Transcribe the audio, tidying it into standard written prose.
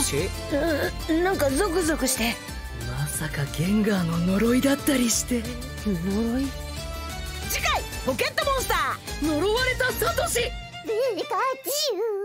し？ なんかゾクゾクして。 まさかゲンガーの呪いだったりして。 呪い？ 次回ポケットモンスター呪われたサトシ。 ピカチュウ。